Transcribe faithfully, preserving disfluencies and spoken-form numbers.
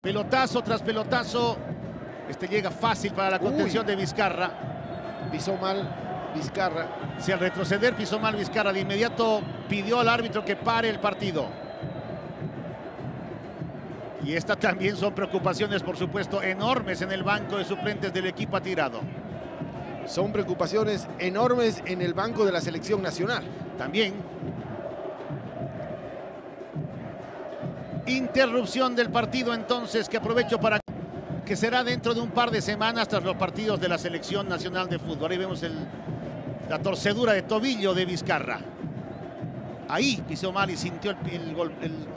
Pelotazo tras pelotazo. Este llega fácil para la contención Uy. de Vizcarra. Pisó mal Vizcarra. Si al retroceder pisó mal Vizcarra, de inmediato pidió al árbitro que pare el partido. Y estas también son preocupaciones, por supuesto, enormes en el banco de suplentes del equipo atirado. Son preocupaciones enormes en el banco de la selección nacional. También. Interrupción del partido entonces, que aprovecho para... que será dentro de un par de semanas tras los partidos de la selección nacional de fútbol. Ahí vemos el, la torcedura de tobillo de Vizcarra. Ahí pisó mal y sintió el, el, el